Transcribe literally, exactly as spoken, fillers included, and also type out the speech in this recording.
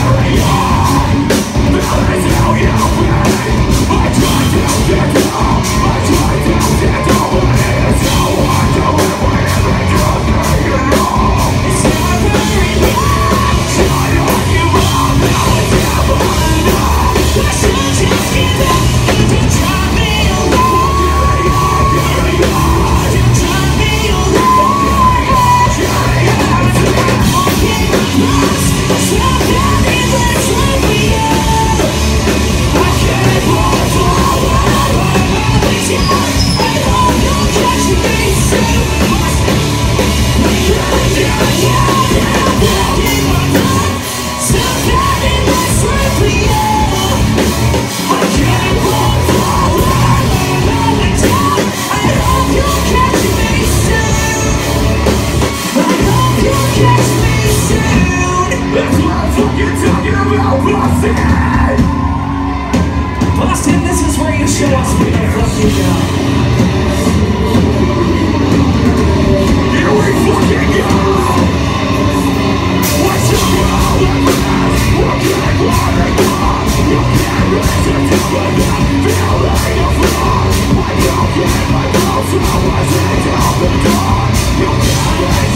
Boston, this is where you show us where the fuck you go. Here we fucking go! What's your problem? What can I want to go? You can't resist it, but I'm feeling of love. I don't get my clothes, I wasn't out the door. You can't